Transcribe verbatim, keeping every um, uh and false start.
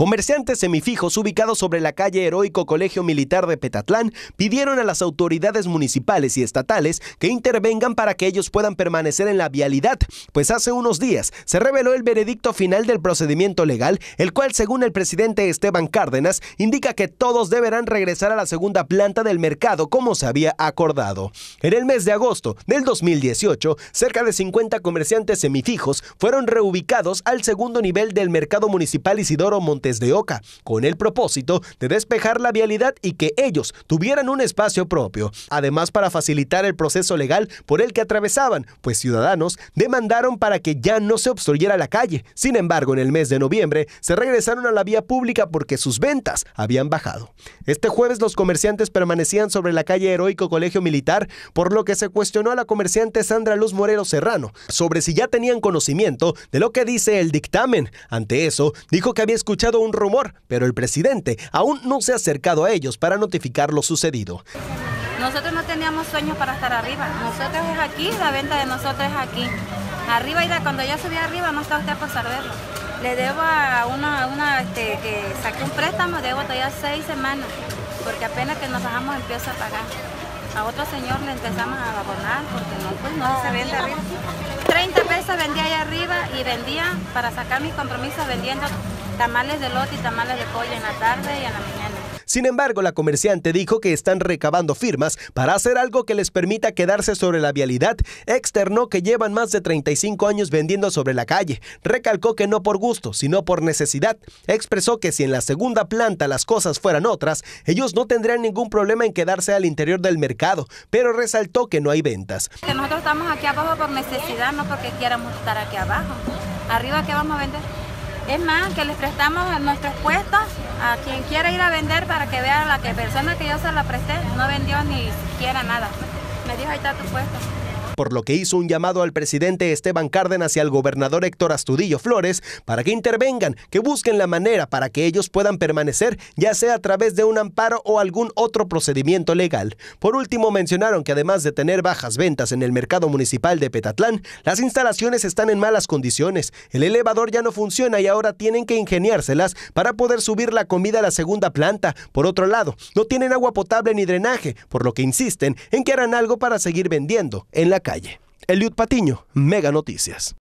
Comerciantes semifijos ubicados sobre la calle Heroico Colegio Militar de Petatlán pidieron a las autoridades municipales y estatales que intervengan para que ellos puedan permanecer en la vialidad, pues hace unos días se reveló el veredicto final del procedimiento legal, el cual, según el presidente Esteban Cárdenas, indica que todos deberán regresar a la segunda planta del mercado como se había acordado. En el mes de agosto del dos mil dieciocho, cerca de cincuenta comerciantes semifijos fueron reubicados al segundo nivel del mercado municipal Isidoro Montes de Oca, con el propósito de despejar la vialidad y que ellos tuvieran un espacio propio. Además, para facilitar el proceso legal por el que atravesaban, pues ciudadanos demandaron para que ya no se obstruyera la calle. Sin embargo, en el mes de noviembre se regresaron a la vía pública porque sus ventas habían bajado. Este jueves los comerciantes permanecían sobre la calle Heroico Colegio Militar, por lo que se cuestionó a la comerciante Sandra Luz Morero Serrano sobre si ya tenían conocimiento de lo que dice el dictamen. Ante eso, dijo que había escuchado un rumor, pero el presidente aún no se ha acercado a ellos para notificar lo sucedido. Nosotros no teníamos sueños para estar arriba. Nosotros es aquí, la venta de nosotros es aquí. Arriba, y cuando yo subí arriba no está usted por saberlo. Le debo a una, una este, que saqué un préstamo, debo todavía seis semanas, porque apenas que nos bajamos empiezo a pagar. A otro señor le empezamos a abonar porque no, pues no se vende arriba. treinta pesos vendía allá arriba y vendía, para sacar mis compromisos, vendiendo tamales de lote y tamales de pollo en la tarde y en la mañana. Sin embargo, la comerciante dijo que están recabando firmas para hacer algo que les permita quedarse sobre la vialidad. Externó que llevan más de treinta y cinco años vendiendo sobre la calle. Recalcó que no por gusto, sino por necesidad. Expresó que si en la segunda planta las cosas fueran otras, ellos no tendrían ningún problema en quedarse al interior del mercado, pero resaltó que no hay ventas. Que nosotros estamos aquí abajo por necesidad, no porque quieramos estar aquí abajo. Arriba, ¿qué vamos a vender? Es más, que les prestamos nuestros puestos a quien quiera ir a vender para que vea la que persona que yo se la presté no vendió ni siquiera nada. Me dijo, ahí está tu puesto. Por lo que hizo un llamado al presidente Esteban Cárdenas y al gobernador Héctor Astudillo Flores para que intervengan, que busquen la manera para que ellos puedan permanecer, ya sea a través de un amparo o algún otro procedimiento legal. Por último, mencionaron que además de tener bajas ventas en el mercado municipal de Petatlán, las instalaciones están en malas condiciones. El elevador ya no funciona y ahora tienen que ingeniárselas para poder subir la comida a la segunda planta. Por otro lado, no tienen agua potable ni drenaje, por lo que insisten en que harán algo para seguir vendiendo en la calle. Eliud Patiño, Mega Noticias.